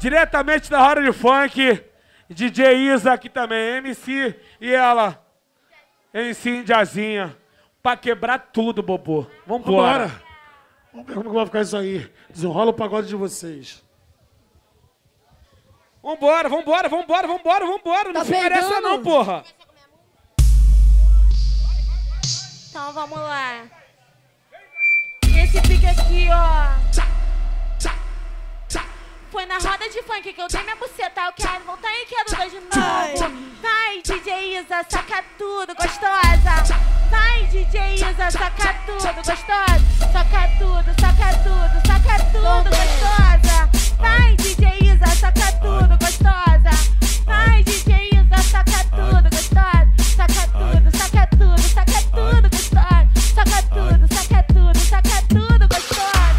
Diretamente da Roda de Funk, DJ Isa aqui também, MC e ela, MC Indiazinha, pra quebrar tudo, Bobô. Vambora. Vamos ver como vai ficar isso aí. Desenrola o pagode de vocês. Vambora. Não fica nessa não, porra. Então vamos lá. Esse pique aqui, ó. Foi na roda de funk que eu dei minha buceta. Eu quero voltar e quero dar de novo. Vai, DJ Isa, saca tudo, gostosa. Vai, DJ Isa, saca tudo, gostosa. Saca tudo, gostosa. Vai, DJ Isa, saca tudo, gostosa. Vai, DJ Isa, saca tudo, gostosa. Saca tudo, gostosa. Saca tudo, gostosa.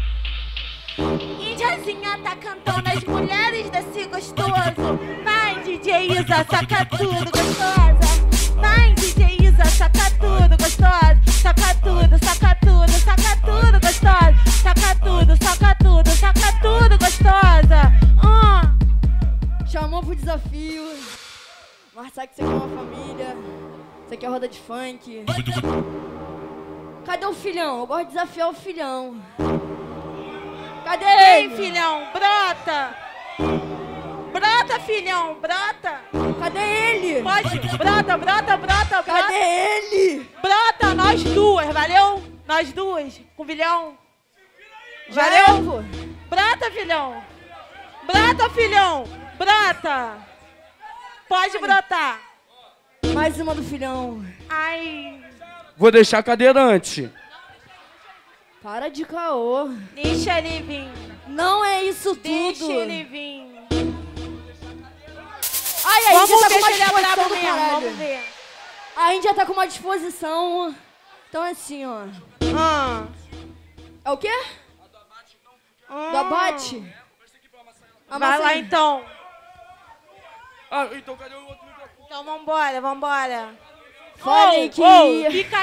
Indiazinha tá cantando as mulheres desse gostoso. Vai, DJ Isa, saca tudo, gostosa. Vai, DJ Isa, saca tudo, gostosa. Saca tudo, gostosa. Saca tudo, gostosa. Chamou pro desafio. Mas sabe que isso aqui é uma família. Isso aqui é roda de funk. Cadê o filhão? Eu gosto de desafiar o filhão. Cadê ele? Vem, filhão, brota. Brota, filhão, brota. Cadê ele? Pode, brota. Cadê ele? Brota, nós duas, valeu? Nós duas, com o filhão. Valeu? Valeu? Brota, filhão. Brota. Pode brotar. Mais uma do filhão. Ai. Vou deixar cadeirante. Para de caô. Deixa ele vir. Não é isso tudo. Deixa ele vir. Ai, a Vamos Índia tá ver com uma se ele é brabo disposição do mesmo, caralho. vamos ver. A Índia tá com uma disposição. Então é assim, ó. É o quê? Do abate? Vai lá então. Então cadê o outro microfone? Então vambora. Falei que... Fica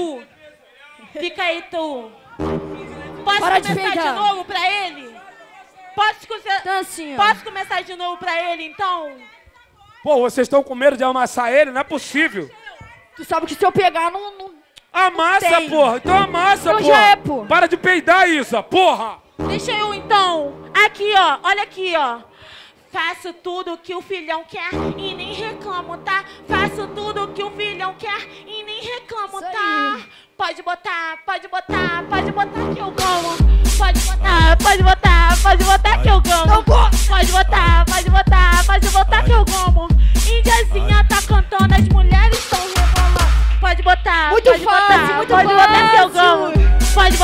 aí tu. Posso Para de começar de peidar. novo pra ele? Então assim, ó. Posso começar de novo pra ele, então? Pô, vocês estão com medo de amassar ele? Não é possível. Tu sabe que se eu pegar, não... Amassa, Tem. porra. Então amassa, Então porra. já é, pô. Para de peidar, Isa, porra. Deixa eu, então. Aqui, ó. Olha aqui, ó. Faço tudo que o filhão quer e nem reclamo, tá? Faço tudo que o filhão quer e nem reclamo, Isso tá? aí. Pode botar que eu gamo. Pode botar que eu gamo. Pode botar que eu gamo. Indiazinha tá cantando, as mulheres estão rebolando. Pode botar que eu gamo. Pode botar que eu gamo. Pode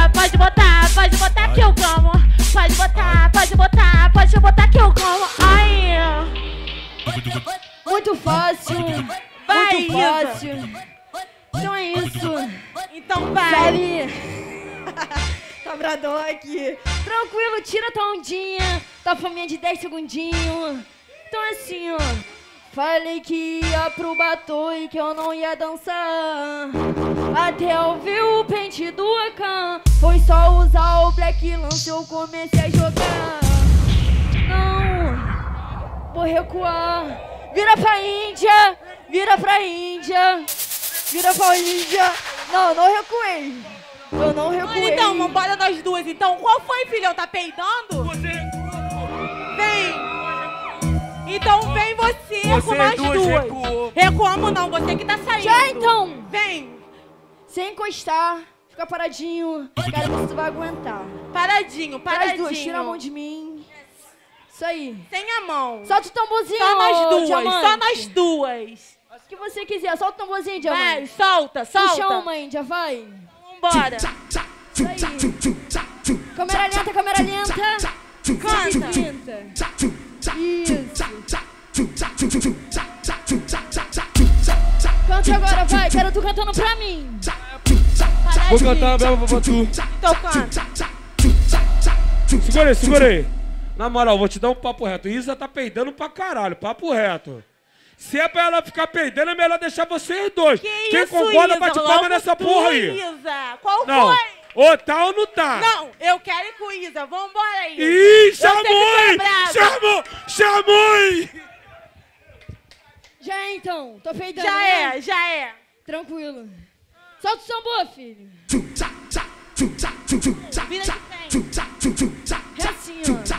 botar que eu gamo. Ai. Muito fácil. Vai, Muito fácil. Então é isso. Então vai. Sabe? Cabrador aqui. Tranquilo, tira tua ondinha. Tua faminha de 10 segundinhos. Então é assim, ó. Falei que ia pro batom e que eu não ia dançar. Até eu ver o pente do Akan. Foi só usar o Black Lance, eu comecei a jogar. Não, vou recuar. Vira pra Índia. Não, não recuei. Eu não recuei. Então, vambora nós duas. Então, qual foi, filhão? Tá peidando? Vem. Então vem você com nós duas. Recuamos não, você que tá saindo. Já então. Vem. Sem encostar. Fica paradinho. Quero ver se tu vai aguentar. Paradinho. As duas, tira a mão de mim. Isso aí. Sem a mão. Solta o tamborzinho, Só nós duas, diamante. só nós duas. O que você quiser, solta o tamborzinho, Vai, diamante. solta. Puxa uma, Índia, vai. Vambora. Isso aí. Câmera lenta. Canta. Isso. Canta agora, vai. Quero tu cantando pra mim. Vou cantar brava pra tu. Então canta. Segura aí. Na moral, vou te dar um papo reto. Isa tá peidando pra caralho, papo reto. Se é pra ela ficar peidando, é melhor deixar vocês dois. Que Quem isso, concorda, Isa? bate Logo palma nessa tu, porra aí. Isa. Qual Não, foi? Ou tá ou não tá? Não, eu quero ir com Isa. Vambora aí. Ih, chamou! Chamou! Já é, então. Tô feitando, Já é. Tranquilo. Solta o samba, filho. Vira de frente. É assim,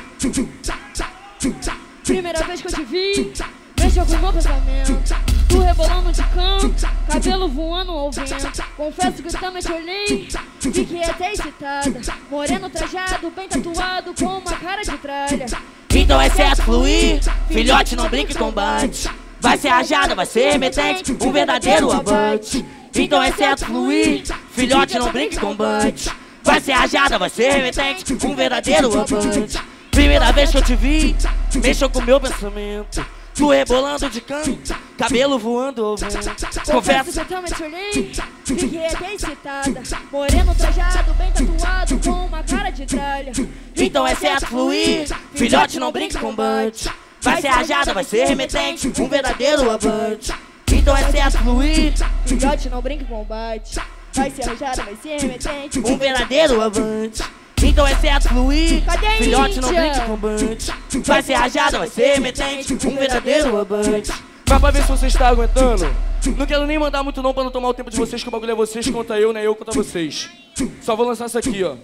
ó. Primeira vez que eu te vi, mexeu com o meu pensamento. Tu rebolando de canto, cabelo voando ao vento. Confesso que eu também te olhei, fiquei até excitada. Moreno trajado, bem tatuado, com uma cara de tralha. Então é certo fluir, filhote não brinque com bate. Vai ser rajada, vai ser remetente, um verdadeiro abate. Então é certo fluir, filhote não brinque com bate. Vai ser rajada, vai ser remetente, um verdadeiro abate. Primeira vez que eu te vi, mexeu com meu pensamento. Tu rebolando de canto, cabelo voando ao vento. Confesso que eu também te olhei, fiquei até excitada. Moreno trajado, bem tatuado, com uma cara de tralha. Então é certo fluir, filhote não brinque com bate. Vai ser rajada, vai ser remetente, um verdadeiro abate. Então é certo fluir, filhote não brinque com bate. Vai ser rajada, vai ser remetente, um verdadeiro avante. Então é certo fluir, filhote não brinque com bate. Vai ser rajada, vai ser remetente, um verdadeiro abate. Mas pra ver se você está aguentando, não quero nem mandar muito não pra não tomar o tempo de vocês, que o bagulho é vocês contra eu, né? Eu contra vocês. Só vou lançar isso aqui, ó.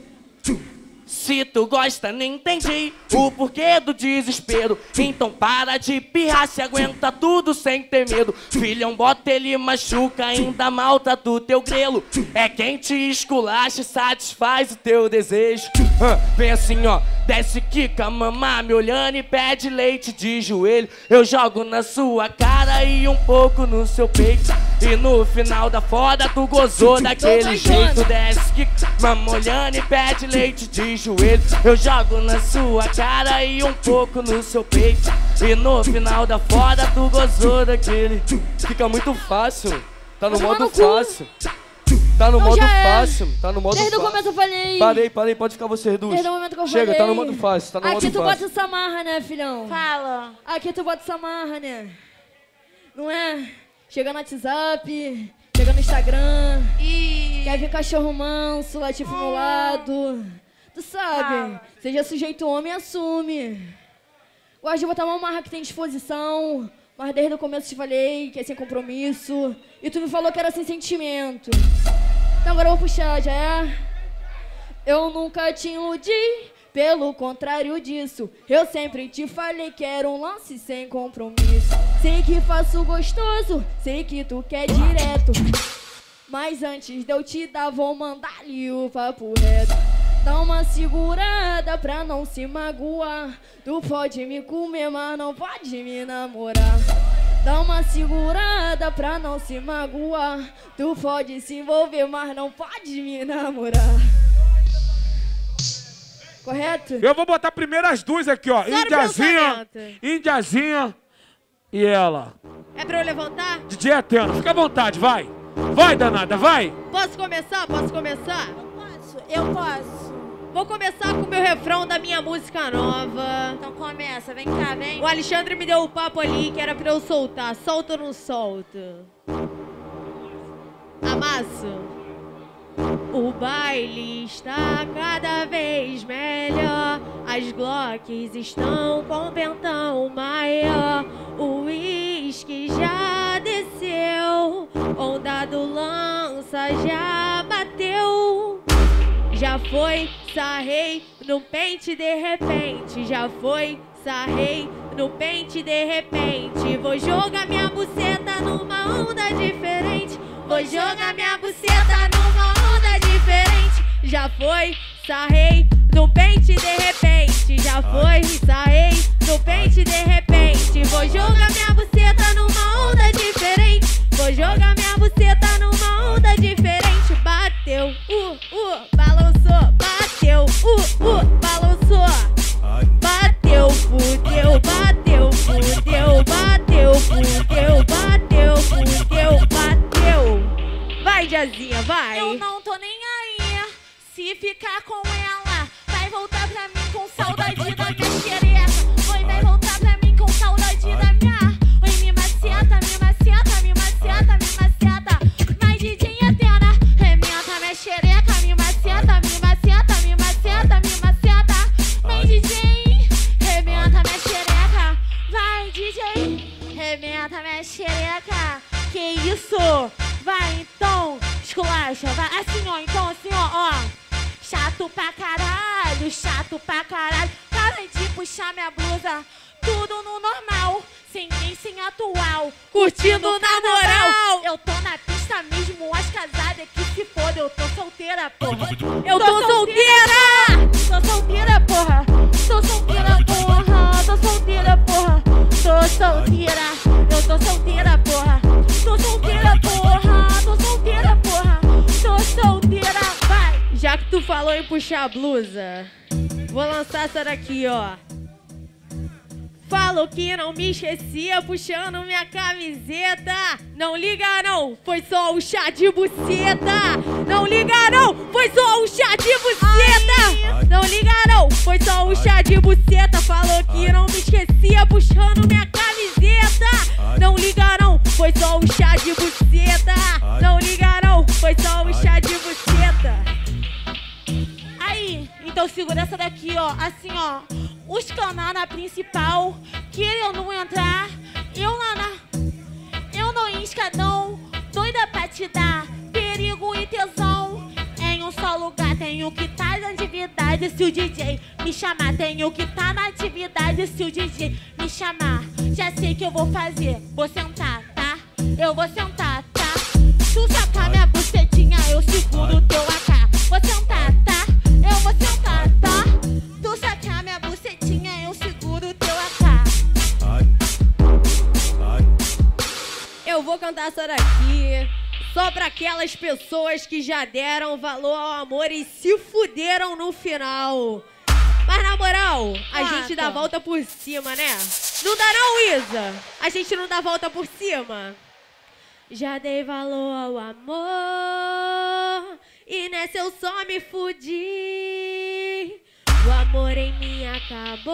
Se tu gosta, nem entendi o porquê do desespero. Então para de pirrar, se aguenta tudo sem ter medo. Filhão, bota ele machuca, ainda malta do teu grelo. É quem te esculacha e satisfaz o teu desejo. Vem assim, ó, desce, quica, mamá, me olhando e pede leite de joelho. Eu jogo na sua cara e um pouco no seu peito. E no final da foda tu gozou daquele jeito. Desce, quica, mamá, olhando e pede leite de joelho. Eu jogo na sua cara e um pouco no seu peito. E no final da foda tu gozou daquele. Fica muito fácil. Tá no modo fácil. Tá no modo fácil. Tá no modo fácil. Desde o começo eu falei. Parei, pode ficar vocês duas. Desde o momento que eu Chega, falei. tá no modo fácil, tá no modo Aqui tu fácil. bota essa marra, né, filhão? Fala. Aqui tu bota essa marra, né? Não é? Chega no WhatsApp, chega no Instagram. Quer ver cachorro manso, latifa no lado. Tu sabe, seja sujeito homem, assume. Gosto de botar uma marra que tem disposição, mas desde o começo te falei que é sem compromisso. E tu me falou que era sem sentimento. Então agora eu vou puxar, já é? Eu nunca te iludi, pelo contrário disso. Eu sempre te falei que era um lance sem compromisso. Sei que faço gostoso, sei que tu quer direto. Mas antes de eu te dar, vou mandar ali o papo reto. Dá uma segurada pra não se magoar. Tu pode me comer, mas não pode me namorar. Dá uma segurada pra não se magoar. Tu pode se envolver, mas não pode me namorar. Correto? Eu vou botar primeiro as duas aqui, ó. Indiazinha e ela. É pra eu levantar? DJ Atena, fica à vontade, vai. Vai, danada, vai. Posso começar? Eu posso. Vou começar com o meu refrão da minha música nova. Então começa, vem cá, vem. O Alexandre me deu o papo ali que era pra eu soltar. Solta ou não solta? Amasso. O baile está cada vez melhor. As Glocks estão com pentão maior. O uísque já desceu. Onda do lança já bateu. Já foi, sarrei no pente de repente. Já foi, sarrei no pente de repente. Vou jogar minha buceta numa onda diferente. Vou jogar minha buceta numa onda diferente. Já foi, sarrei no pente de repente. Já foi, sarrei no pente de repente. Vou jogar minha buceta numa onda diferente. Vou jogar minha buceta numa onda diferente. Bateu, balançou. Bateu, balançou. Bateu, fudeu, bateu, fudeu, bateu, fudeu, bateu, fudeu, bateu. Vai, Jazinha, vai. Eu não tô nem aí. Se ficar com ela, vai voltar pra mim isso? Vai então, esculacha, vai. Assim, ó, então assim, ó. Chato pra caralho, chato pra caralho. Para de puxar minha blusa, tudo no normal, sem nem sem atual. Curtindo na moral. Eu tô na pista mesmo, as casadas que se foda. Eu tô solteira, porra. Eu tô solteira! Tô solteira, porra. Tô solteira, porra. Tô solteira, porra. Tô solteira. Eu tô solteira, porra. Tô solteira, porra. Tô solteira, porra. Tô solteira, vai. Já que tu falou em puxar a blusa, vou lançar essa daqui, ó. Falou que não me esquecia, puxando minha camiseta. Não liga não, foi só o chá de buceta. Não liga não, foi só o chá de buceta. Não liga não, foi só o chá de buceta. Falou que não me esquecia, puxando minha camiseta. Não liga não, foi só o chá de buceta. Não liga não, foi só o chá de buceta. Aí, então segura essa daqui, ó. Assim, ó. Os canal na principal, querendo não entrar. Eu não escadão, doida pra te dar perigo e tesão. Em um só lugar, tenho que tá na atividade. Se o DJ me chamar, tenho que tá na atividade. Se o DJ me chamar, já sei que eu vou fazer. Vou sentar, tá? Eu vou sentar, tá? Tu sacar minha bucetinha, eu seguro o teu AK. Vou sentar, tá? Eu vou sentar, tá? Tu sacar minha bucetinha, eu seguro o teu AK. Eu vou cantar essa daqui só pra aquelas pessoas que já deram valor ao amor e se fuderam no final. Mas na moral, a gente dá a volta por cima, né? Não dá não, Isa? A gente não dá a volta por cima? Já dei valor ao amor e nessa eu só me fudi. O amor em mim acabou,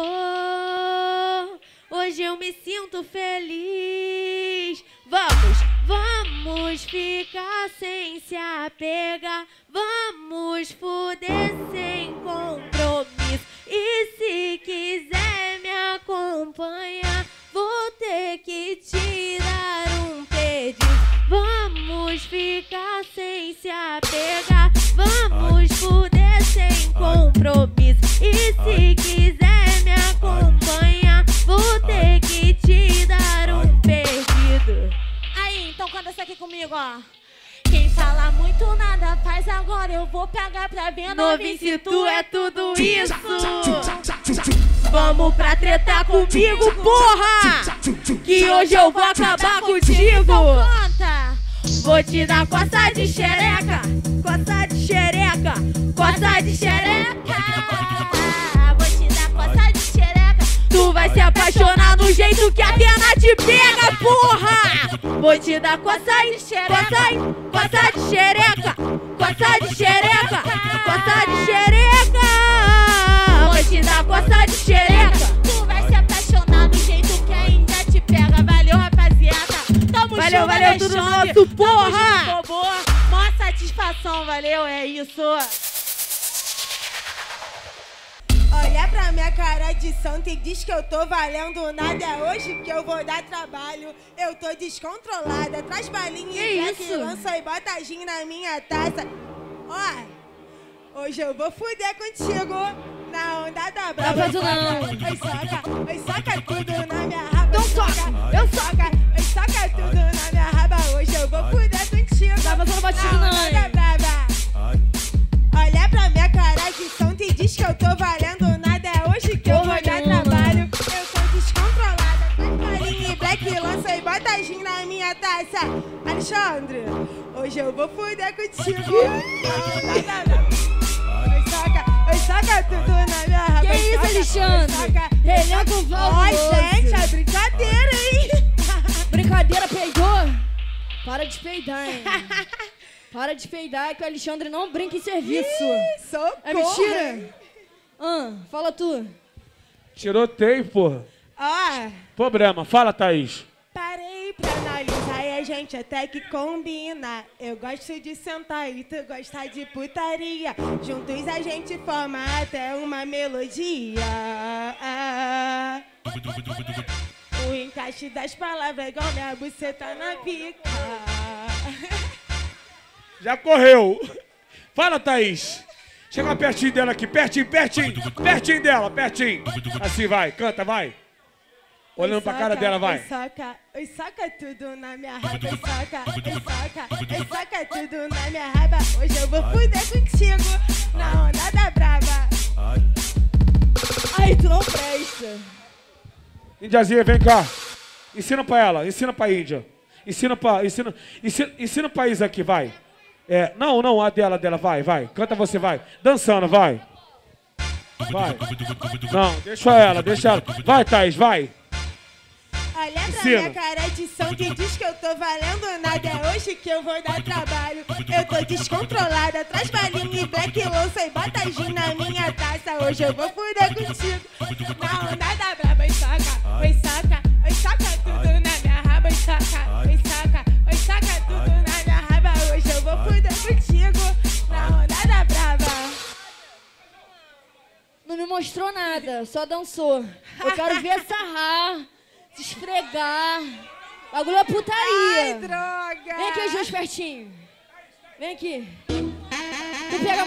hoje eu me sinto feliz. Vamos ficar sem se apegar. Vamos fuder sem compromisso. E se quiser me acompanhar, vou ter que te dar um pedido. Vamos ficar sem se apegar. Vamos fuder sem compromisso. E se quiser me acompanhar, vou ter que te dar um pedido. Aí, então canta essa aqui comigo, ó. Quem fala muito nada faz agora, eu vou pegar pra ver. Novinho, se tu é tudo isso, vamos pra tretar comigo, porra! Que hoje eu vou acabar contigo. Canta! Vou te dar coça de xereca, coça de xereca, coça de xereca. Vou te dar coça de xereca. Tu vai se apaixonar do jeito que a pena te pega, porra! Vou te dar coça de xereca, coça de xereca, coça de xereca, coça de xereca. Vou te dar coça de xereca. Tu vai se apaixonar do jeito que ainda te pega. Valeu, rapaziada. Tamo Valeu, junto, valeu, tudo Alexandre. nosso, porra! Tamo junto, boa. Mó satisfação, valeu, é isso. Olha pra minha cara de santo e diz que eu tô valendo nada. É hoje que eu vou dar trabalho. Eu tô descontrolada. Traz balinha e black, lança e bota gin na minha taça. Ó, hoje eu vou fuder contigo na onda da brava. Oi, soca tudo na minha raba. Então soca tudo na minha raba. Hoje eu vou fuder contigo Tá passando batido na não, onda da brava. Olha pra minha cara de santo e diz que eu tô valendo nada. É hoje que eu vou dar trabalho. Eu tô descontrolada. Traz balinha e black, lança e bota gin na minha taça. Alexandre, hoje eu vou fuder contigo. Oi, soca tudo na minha raba. Que isso, Alexandre? Elenco fabuloso. Ó, gente, é brincadeira, hein? Brincadeira, peidou? Para de peidar, hein? Para de peidar, que o Alexandre não brinca em serviço. Socorro. É mentira? Fala tu. Tiroteio, porra. Ó, Problema. Fala, Thaís. parei pra analisar e a gente até que combina. Eu gosto de sentar e tu gosta de putaria. Juntos a gente forma até uma melodia. O encaixe das palavras é igual minha buceta na pica. Já correu. Fala, Thaís. Chega pertinho dela aqui, pertinho dela, pertinho. Assim, vai, canta, vai. Olhando pra cara dela, vai. Soca tudo na minha raba, soca tudo na minha raba. Hoje eu vou fuder contigo, na onda da brava. Ai, tu não presta. Índiazinha, vem cá. Ensina pra ela, ensina pra Índia. Ensina pra Isa aqui, vai. Não, a dela, vai. Canta você, vai. Dançando, vai. Vai. Não, deixa ela. Vai, Thaís, vai. Olha pra minha cara de som que diz que eu tô valendo nada. É hoje que eu vou dar trabalho. Eu tô descontrolada, traz balinha e black louça e bota gin na minha taça. Hoje eu vou fuder contigo, na onda da braba. Oi, soca tudo na minha raba. Oi, soca tudo na minha raba. Hoje eu vou fuder contigo, na onda da brava. Não me mostrou nada, só dançou. Eu quero ver sarrar, se esfregar. Bagulho é putaria. Ai, droga. Vem aqui, Jus, pertinho. Vem aqui. Tu pega a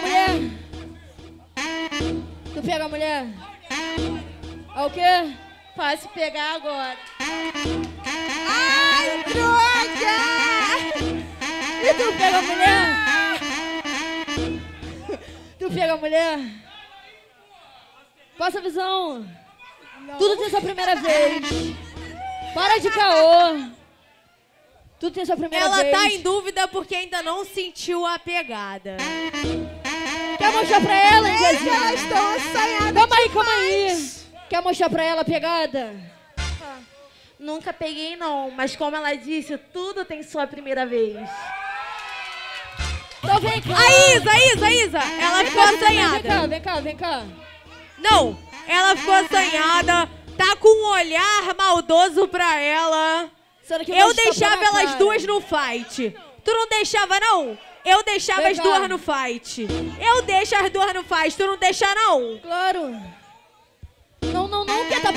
mulher? É o quê? Posso pegar agora. Ai, droga. E tu pega a mulher? Passa a visão. Não. Tudo tem sua primeira vez. Para de caô. Tudo tem sua primeira vez. Ela tá em dúvida porque ainda não sentiu a pegada. Quer mostrar pra ela, Índiazinha? Elas estão assanhadas. Calma aí. Quer mostrar pra ela a pegada? Nunca peguei não, mas como ela disse, tudo tem sua primeira vez. Então vem cá. A Isa, ela ficou assanhada. Vem cá. Não, ela ficou assanhada, tá com um olhar maldoso pra ela. Eu deixava elas duas no fight. Tu não deixava, não? Eu deixava as duas no fight. Eu deixo as duas no fight, tu não deixa, não? Claro. Não, que tá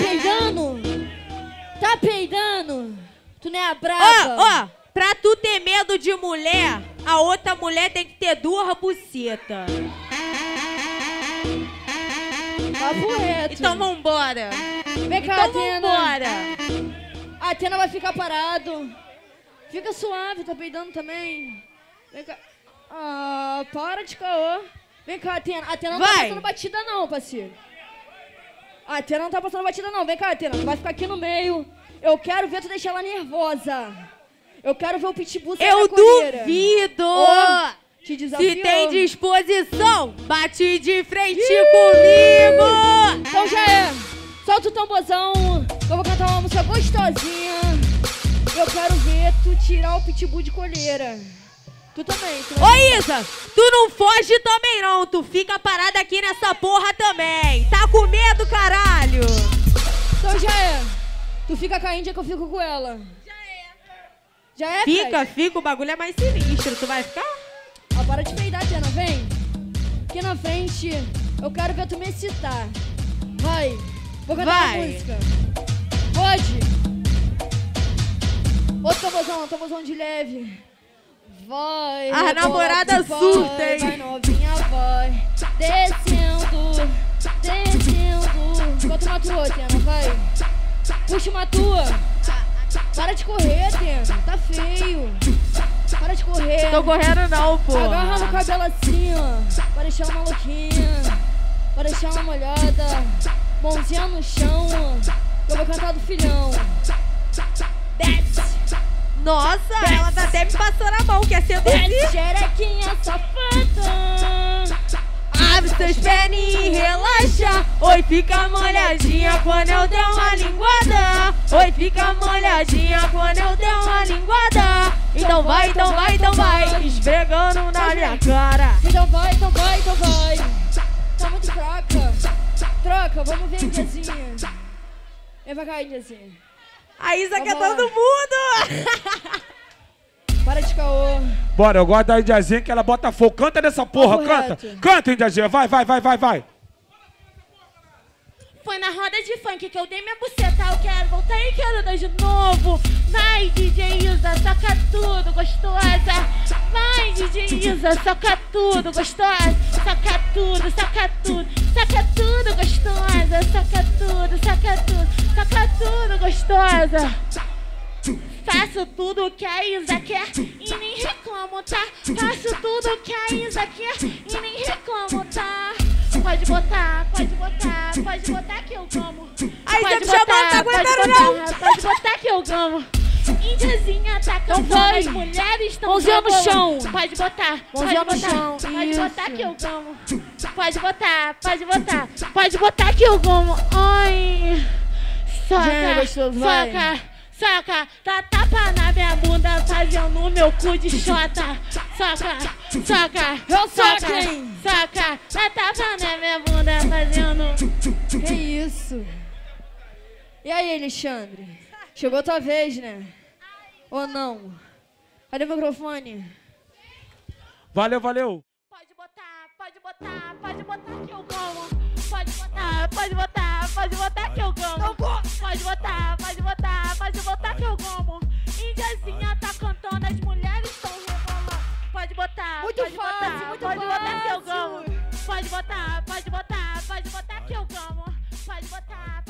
peidando. Tu não é a brava. Pra tu ter medo de mulher, a outra mulher tem que ter duas bucetas. Papo reto. Então vambora. Vem cá, então Atena. vambora. A Atena vai ficar parado. Fica suave, tá peidando também. Vem cá. Ah, para de caô. Vem cá, Atena. A Atena não tá passando batida não, parceiro. A Atena não tá passando batida não. Vem cá, Atena. Tu vai ficar aqui no meio. Eu quero ver tu deixar ela nervosa. Eu quero ver o pitbull sair Eu da coleira. duvido. Te desafiou. Se tem disposição, bate de frente comigo. Então já é. Solta o tamborzão. Eu vou cantar uma música gostosinha. Eu quero ver tu tirar o pitbull de coleira. Tu também. Ô Isa, tu não foge também não. Tu fica parada aqui nessa porra também. Tá com medo, caralho? Então já é. Tu fica com a Índia que eu fico com ela. Já é, Fica, o bagulho é mais sinistro. Tu vai ficar? Ah, para de peidar, Tiana, vem. Aqui na frente, eu quero ver tu me excitar. Vai. Vou cantar uma música. Pode. Outro tamborzão de leve. Vai. A namorada surta, hein? Vai, novinha, vai. Descendo. Enquanto uma tua, Tiana, vai. Puxa uma tua. Para de correr, Tiana. Tá feio. Para de correr. Tô correndo não, pô. Agarra no cabelo assim, ó. Pra deixar uma louquinha. Pra deixar uma molhada. Mãozinha no chão, ó. Eu vou cantar do filhão. Desce. Nossa, Desce. ela tá até me passando a mão. Quer seduzir? Desce, xerequinha safada. Abre seus perninhos e relaxa. Oi, fica molhadinha quando eu der uma linguada. Oi, fica molhadinha quando eu der uma linguada. Então vai. Esfregando na minha cara. Então vai. Tá muito fraca. Troca, vamos ver a Índiazinha. Vem pra cá, Índiazinha. A Isa quer todo mundo. Para de caô. Bora, eu gosto da Índiazinha que ela bota fogo. Canta nessa porra, Papo canta. reto. Canta, Índiazinha, vai. Foi Foi na roda de funk que eu dei minha buceta. Eu quero voltar e quero dar de novo. Vai, DJ Isa, soca tudo, gostosa. Vai, DJ Isa, soca tudo, gostosa. Soca tudo, soca tudo, soca tudo, gostosa. Soca tudo, soca tudo, soca tudo, gostosa. Faço tudo que a Isa quer e nem reclamo, tá? Faço tudo que a Isa quer e nem reclamo, tá? Pode botar, pode botar, pode botar que eu gamo. Aí você não tá aguentando não. Pode botar que eu gamo. Índiazinha tá cantando, as mulheres estão mãozinha no chão. Pode botar, mãozinha pode no botar, chão. pode botar que eu gamo. Pode botar, pode botar, pode botar que eu gamo. Ai, soca, gostoso, vai. soca. Soca, dá tapa na minha bunda, fazendo meu cu de xota. Soca, soca, Eu soca, soco, hein? soca, dá tapa na minha bunda, fazendo... Que isso? E aí, Alexandre? Chegou tua vez, né? Ou não? Cadê o microfone? Valeu, valeu. Pode botar, pode botar, pode botar que eu gamo. Pode botar, pode botar, pode botar que eu gamo. Pode botar, pode botar, pode botar que eu gamo. Índiazinha tá cantando, as mulheres estão rebolando. Pode botar, Muito pode fácil, botar, muito pode botar que eu fácil. gamo. Pode botar, pode botar, pode botar que eu gamo. Pode botar.